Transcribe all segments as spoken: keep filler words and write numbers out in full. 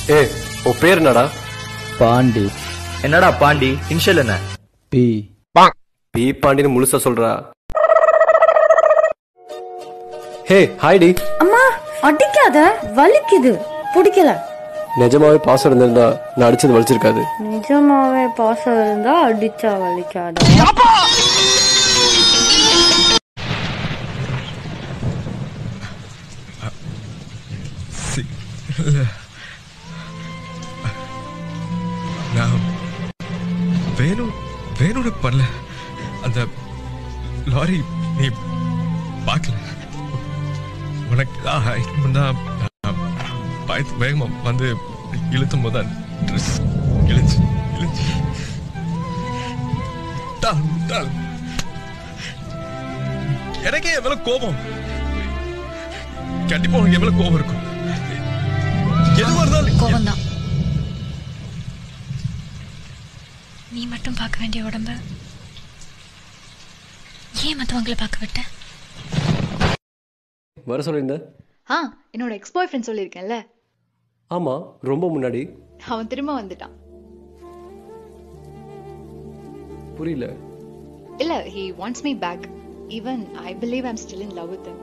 ஏ உன் பேர் என்னடா? பாண்டி. என்னடா பாண்டி? இன்ஷியல் என்ன? பி. பி பாண்டின்னு முழுசா சொல்றா. ஹே ஹாய்டி. அம்மா அடிக்காத, வலிக்குது, பிடிக்கல. நிஜமாவே பாசம் இருந்திருந்தா நான் அடிச்சது வலிச்சிருக்காது. நிஜமாவே பாசம் இருந்தா அடிச்சா வலிக்காத. நான் வேணும் வேணும்னு பண்ணல. அந்த லாரி நீ பார்க்கல. உனக்கு தான் பயத்து வேகமா வந்து இழுத்தும் போது ட்ரெஸ் இழுச்சு இழுச்சு எனக்கே என் மேல கோபம். கண்டிப்பா உனக்கு என் மேல கோபம் இருக்கும். எதுவா இருந்தாலும் கோபம் தான். நீ மட்டும் பார்க்க வேண்டிய உடம்ப ஏன் மற்றவங்களை பார்க்க விட்ட? வர சொல்லியிருந்த? ஆ, என்னோட எக்ஸ் பாய் ஃப்ரெண்ட் சொல்லியிருக்கேன்ல. ஆமா, ரொம்ப முன்னாடி. அவன் திரும்ப வந்துட்டான். புரியல. இல்ல, he wants me back. Even I believe I'm still in love with him.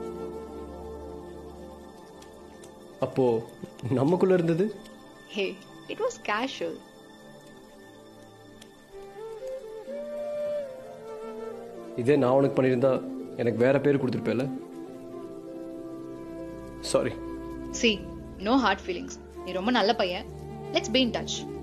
அப்போ நமக்குள்ள இருந்தது? Hey, it was casual. இதே நான் உனக்கு பண்ணியிருந்தா எனக்கு வேற பேர் கொடுத்துருப்பேல. Sorry. See, no hard feelings. நீ ரொம்ப நல்ல பையன். Let's be in touch.